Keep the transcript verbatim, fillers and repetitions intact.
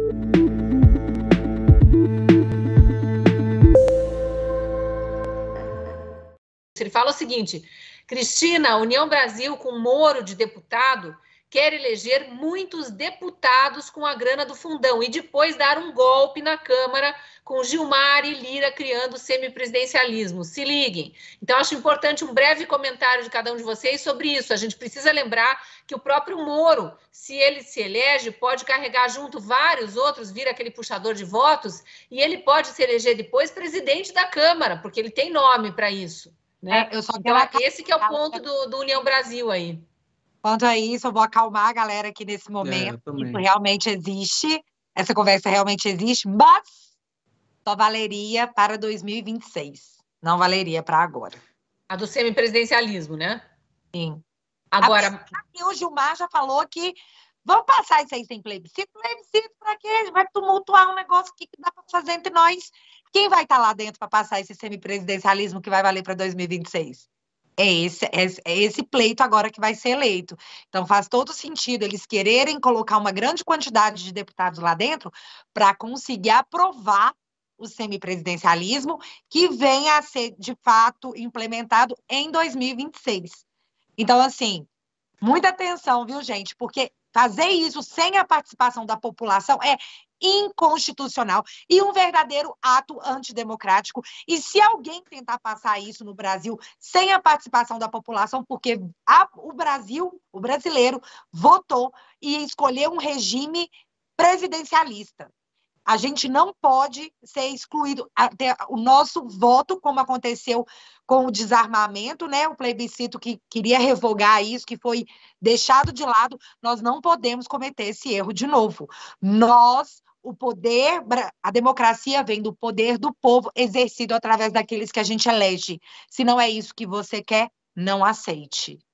Ele fala o seguinte: Cristina, União Brasil, com Moro de deputado, quer eleger muitos deputados com a grana do fundão e depois dar um golpe na Câmara com Gilmar e Lira criando semipresidencialismo. Se liguem. Então, acho importante um breve comentário de cada um de vocês sobre isso. A gente precisa lembrar que o próprio Moro, se ele se elege, pode carregar junto vários outros, vira aquele puxador de votos, e ele pode se eleger depois presidente da Câmara, porque ele tem nome para isso. Né? É, eu só então, esse que é o ponto do, do União Brasil aí. Quanto a isso, eu vou acalmar a galera aqui nesse momento. É, isso realmente existe, essa conversa realmente existe, mas só valeria para dois mil e vinte e seis. Não valeria para agora. A do semipresidencialismo, né? Sim. Agora... Aqui o Gilmar já falou que vamos passar isso aí sem plebiscito? Plebiscito para quê? Vai tumultuar um negócio que dá para fazer entre nós. Quem vai estar lá dentro para passar esse semipresidencialismo que vai valer para dois mil e vinte e seis? É esse, é, é esse pleito agora que vai ser eleito. Então, faz todo sentido eles quererem colocar uma grande quantidade de deputados lá dentro para conseguir aprovar o semipresidencialismo que venha a ser, de fato, implementado em dois mil e vinte e seis. Então, assim, muita atenção, viu, gente? Porque fazer isso sem a participação da população é inconstitucional e um verdadeiro ato antidemocrático. E se alguém tentar passar isso no Brasil sem a participação da população, porque a, o Brasil, o brasileiro, votou e escolheu um regime presidencialista. A gente não pode ser excluído, até o nosso voto, como aconteceu com o desarmamento, né? O plebiscito que queria revogar isso, que foi deixado de lado, nós não podemos cometer esse erro de novo. Nós, o poder, a democracia vem do poder do povo exercido através daqueles que a gente elege. Se não é isso que você quer, não aceite.